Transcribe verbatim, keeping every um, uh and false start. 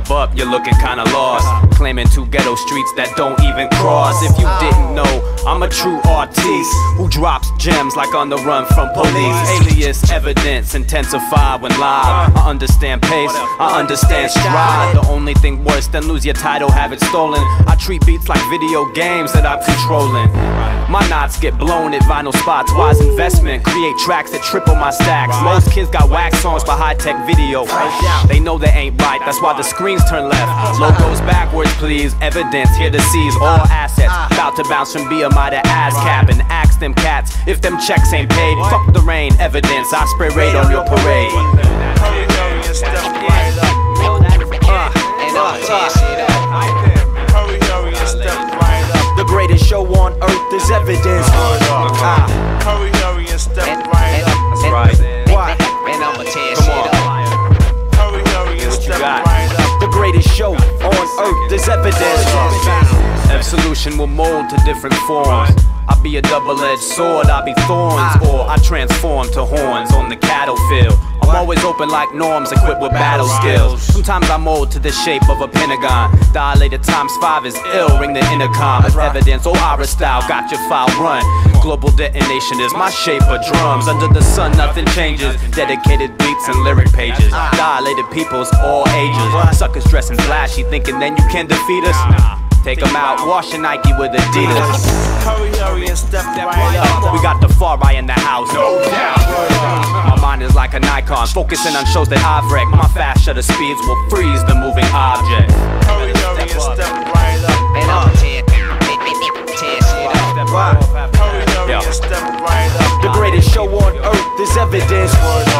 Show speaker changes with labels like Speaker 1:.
Speaker 1: step up, you're looking kinda lost. Claiming two ghetto streets that don't even cross. If you didn't know, I'm a true artiste who drops gems like on the run from police. Alias evidence intensified when live. I understand pace, I understand stride. The only thing worse than lose your title, have it stolen. I treat beats like video games that I'm controlling. My knots get blown at vinyl spots. Wise investment, create tracks that triple my stacks. Most kids got wax songs for high-tech video. They know they ain't right, that's why the screens turn left. Logos backwards, please. Evidence here to seize all assets. About to bounce from B M I to ASCAP and ask them cats if them checks ain't paid. Fuck the rain, evidence. I spray raid on your parade.
Speaker 2: Hurry, hurry, and step right up.
Speaker 3: And I'ma tear shit up.
Speaker 2: Hurry, hurry, and step right up.
Speaker 4: The greatest show on earth is evidence. Ah.
Speaker 2: Hurry, hurry, and step right up.
Speaker 1: That's right.
Speaker 4: Why?
Speaker 3: And I'ma tear shit up.
Speaker 2: Hurry, hurry, and step right up.
Speaker 4: The greatest show on earth is evidence.
Speaker 1: Absolution will mold to different forms. I be a double-edged sword, I be thorns, or I transform to horns on the cattle field. I'm always open like norms, equipped with battle skills. Sometimes I mold to the shape of a pentagon. Dilated times five is ill, ring the intercom. It's evidence, oh Ira style, got your file run. Global detonation is my shape of drums. Under the sun nothing changes, dedicated beats and lyric pages. Dilated peoples, all ages. Suckers dressing flashy, thinking then you can defeat us. Take them out, wash your Nike with Adidas.
Speaker 2: Hurry, hurry, and step right up.
Speaker 1: We got the far right in the house, no doubt. My mind is like a Nikon, focusing on shows that I've wrecked. My fast shutter speeds will freeze the moving object.
Speaker 2: Hurry, hurry, and step right up.
Speaker 3: And I'ma tear, tear shit up.
Speaker 2: Hurry, hurry, and step right up.
Speaker 4: The greatest show on earth is evidence.